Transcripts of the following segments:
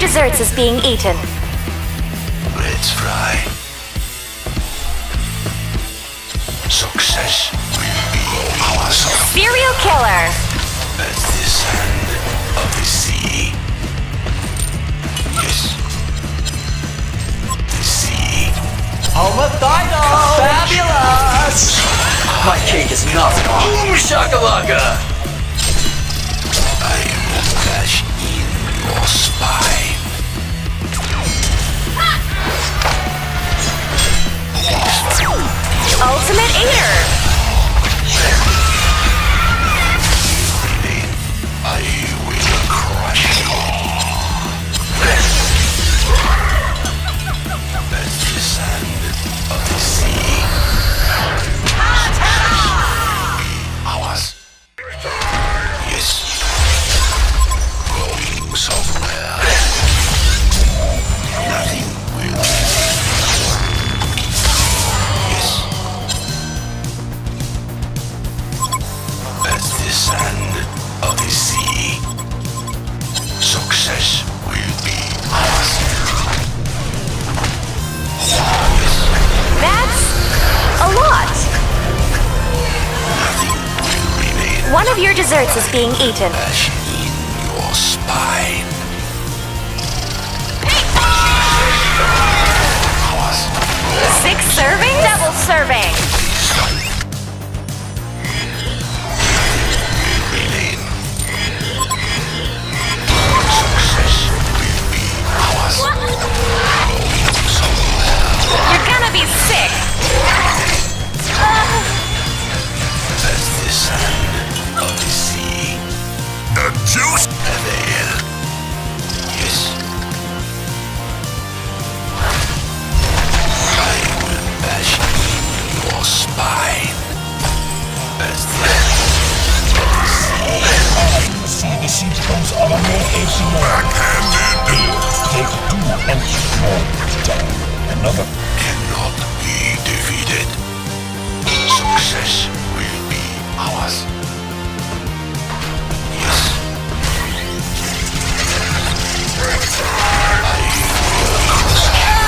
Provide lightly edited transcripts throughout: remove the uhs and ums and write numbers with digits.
desserts is being eaten. Let's fly. Success will be ours. Serial killer. At the sand of the sea. Yes. The sea. Homicidal! Fabulous! My cake is not boom shakalaka! I will dash in your spine. Ultimate Eater. I will crush you. At the sand of the sea. Ours. Yes. Going somewhere. Nothing will. Yes. At the sand of the sea. Success will be ours. That's a lot. Nothing will remain. One of your desserts is being eaten. Dash in your spine. Ours. 6 serving? Double serving. Remain. Success will be ours. Going somewhere. You're gonna be sick. At the sand of the sea. The juice. There. Yes. I will bash in your spine. At the end of the sea. See the sequence of an ACR. Take 2 and more. Another. Cannot be defeated. Success will be ours. Yes. I will crush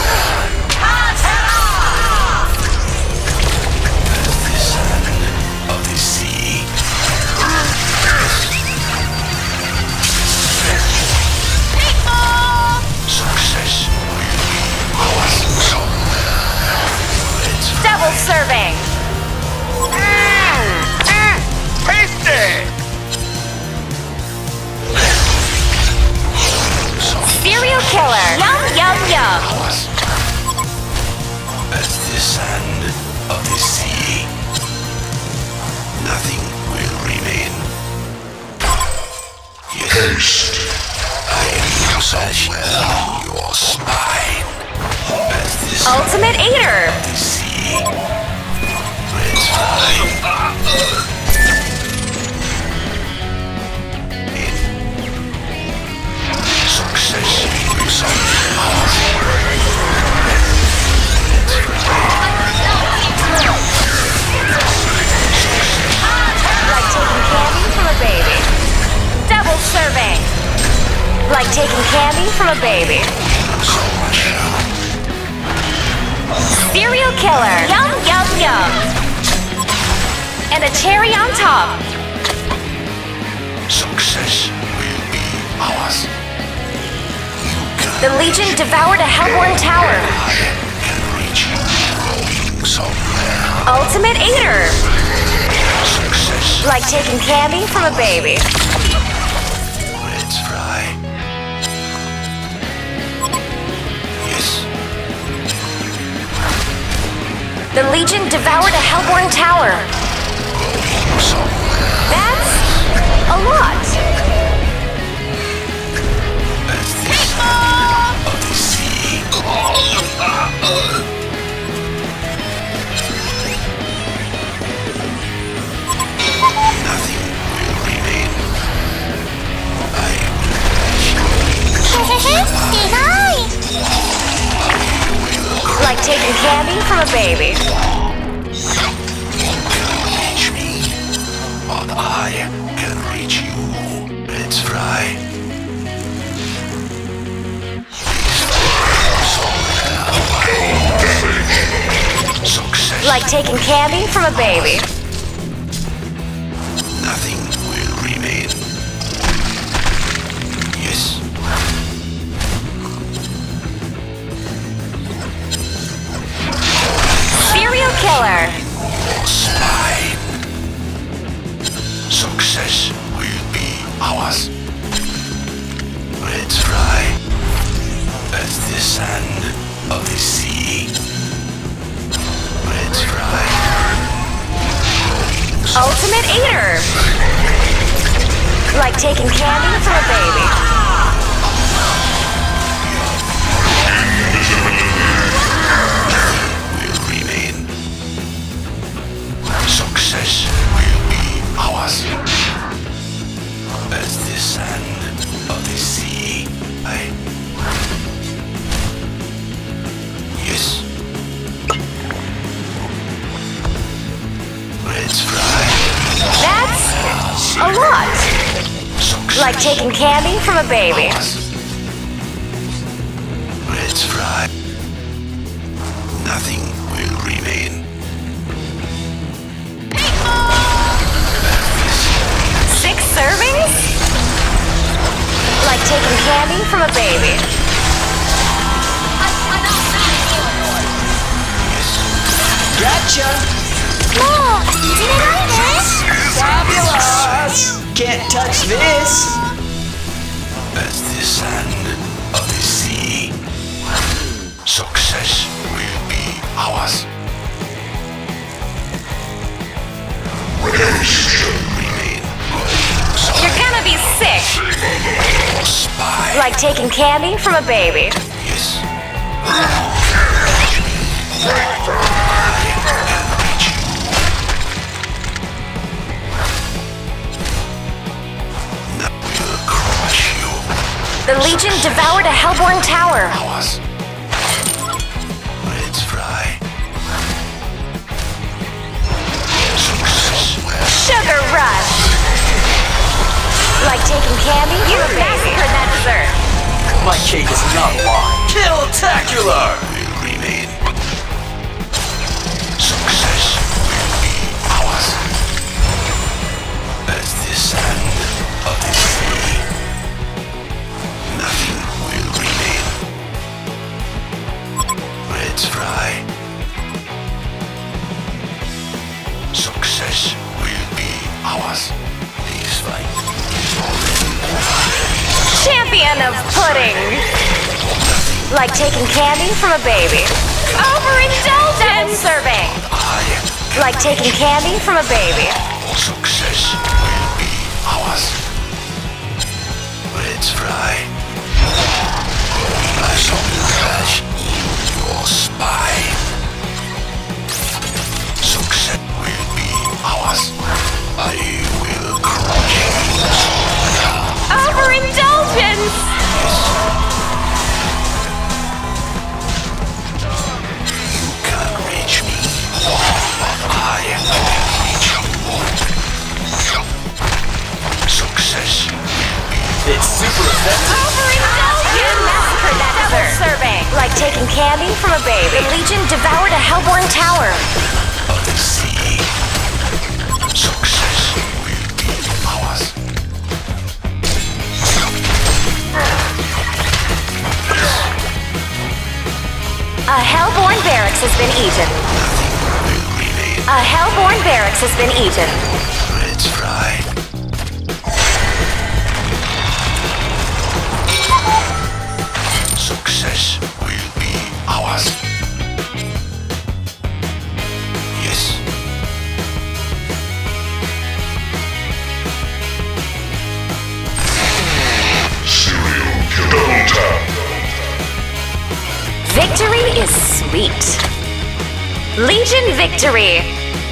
at the sand of the sea. Success will be ours. Let's Double serving. tasty. Serial killer. Yum, yum, yum. Ours. At the sand of the sea. Nothing will remain. Yes. I will somewhere in your spine. At the sand Ultimate Eater. of the sea. Let's fly. Success will somewhere ours. Like taking candy from a baby. Double serving. Like taking candy from a baby. Serial killer. Yum, yum, yum. And a cherry on top. Success will be ours. The Legion devoured a Hellborn tower. I can reach you going somewhere. Ultimate Eater. Success. Like taking candy from a baby. Let's fly. Yes. The Legion devoured a Hellborn tower. Going somewhere. That's a lot. At the sand of the sea. Nothing will remain. I will Like taking candy from a baby. reach me, but I can reach you. Let's fly. Like taking candy from a baby. Nothing will remain. Yes. Serial killer. Spine. Success will be ours. Let's fly as the sand of the sea. Let's fly. Ultimate eater. Like taking candy from a baby. Will remain. Success will be ours. As the sand of the sea. Yes. Let's fly. That's a lot. Success. Like taking candy from a baby. Let's fly. Nothing will remain. 6 servings? Like taking candy from a baby. Gotcha! Fabulous! Can't touch this! As the sand of the sea. Success will be ours. Remain. You're gonna be sick. Spy. Like taking candy from a baby. Yes. Now we'll crush you. The Legion devoured a Hellborn tower. Ours. Let's fly. Success will Sugar rush. Like taking candy from a baby. You that dessert. My cake is not mine. Kill-tacular! remain. Success will be ours. As the sand of the sea. Nothing will remain. Let's fly. Success will be ours. Please fight. Champion of pudding. Like taking candy from a baby. Overindulgence. Double serving. Like taking candy from a baby. Success will be ours. Let's fly. I shall crush your spine. Success will be ours. I will crush you. Overindulgence. You can't reach me. I will reach you. Success will be It's super effective. Overindulgence. Massacred that dessert. Serving. Like taking candy from a baby. The Legion devoured a Hellborn tower. of the sea. Success will be ours. A Hellborn barracks has been eaten. Will remain. A Hellborn barracks has been eaten. Let's fly. Success will be ours. Yes. Serial killer. Double tap. Victory is sweet. Legion victory.